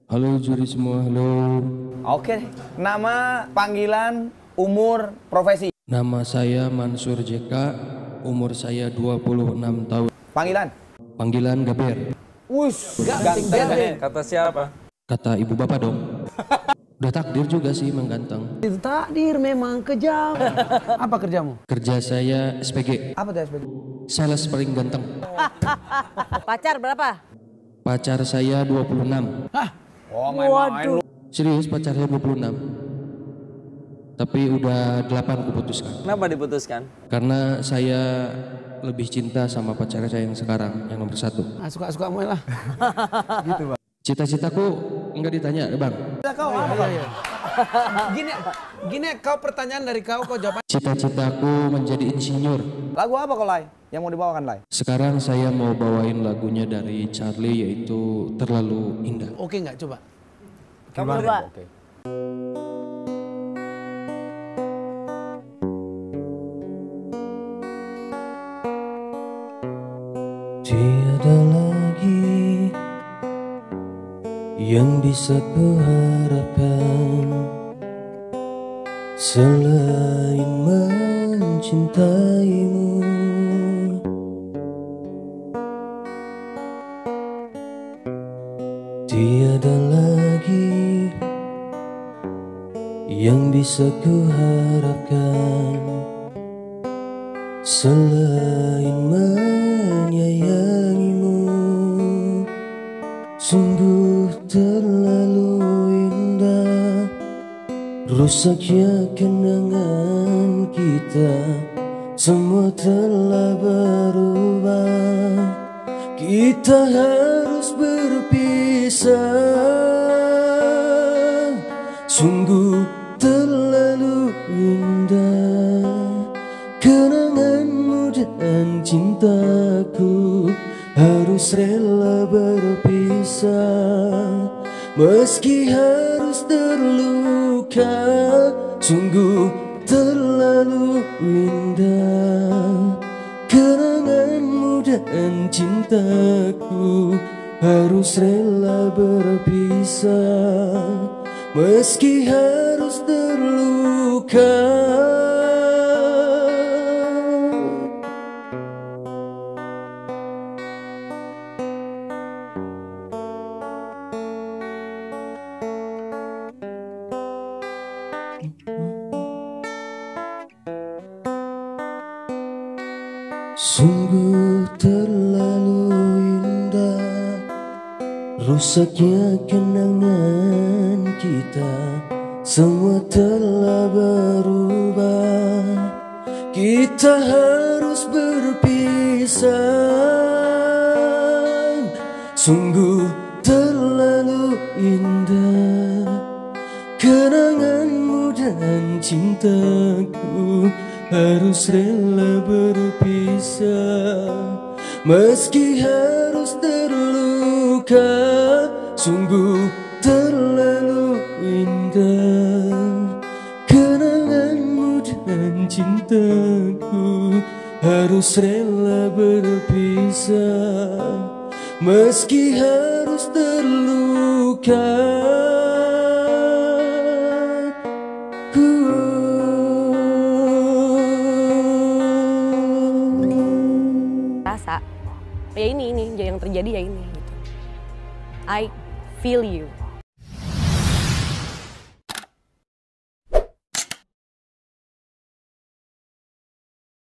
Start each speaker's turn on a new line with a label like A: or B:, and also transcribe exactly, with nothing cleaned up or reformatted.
A: Halo juri semua, halo.
B: Oke, nama, panggilan, umur, profesi.
A: Nama saya Mansur J K, umur saya dua puluh enam tahun.
B: Panggilan?
A: Panggilan Gaber.
B: Wush, ganteng.
C: Kata siapa?
A: Kata ibu bapak dong. Udah takdir juga sih emang ganteng.
D: Itu takdir memang kejam. Apa kerjamu?
A: Kerja saya S P G.
B: Apa tuh S P G?
A: Sales paling ganteng.
E: Pacar berapa?
A: Pacar saya dua puluh enam.
D: Hah?
B: Oh, main-main lu.
A: Serius pacar saya dua puluh enam. Tapi udah delapan kuputuskan.
C: Kenapa diputuskan?
A: Karena saya lebih cinta sama pacar saya yang sekarang, yang nomor satu.
D: Ah, suka-suka mulai lah. Gitu, Bang.
A: Cita-citaku enggak ditanya, Bang.
D: Kau apa kau? Gini, gini kau pertanyaan dari kau, kau jawab.
A: Cita-citaku menjadi insinyur.
B: Lagu apa kau, Lai? Yang mau dibawakan, Lai?
A: Sekarang saya mau bawain lagunya dari Charlie, yaitu Terlalu Indah.
D: Oke nggak coba?
E: Kamu coba.
B: Oke.
A: Tiada lagi yang bisa kuharapkan selain mencintaimu. Tiada lagi yang bisa kuharapkan selain menyayangimu. Sungguh terlalu indah rusaknya kenangan kita, semua telah berubah. Kita harus berpisah. Sungguh terlalu indah kenanganmu dan cintaku, harus rela berpisah meski harus terluka. Sungguh terlalu indah kenanganmu dan cintaku, harus rela berpisah meski harus terluka. Sungguh terlalu indah rusaknya kenangan kita, semua telah berubah. Kita harus berpisah. Sungguh terlalu indah kenanganmu dan cintaku, harus rela berpisah meski harus terluka. Sungguh terlalu indah kenanganmu dan cintaku, harus rela berpisah meski harus terluka.
E: Rasa ya ini ini yang terjadi ya ini gitu. I feel you.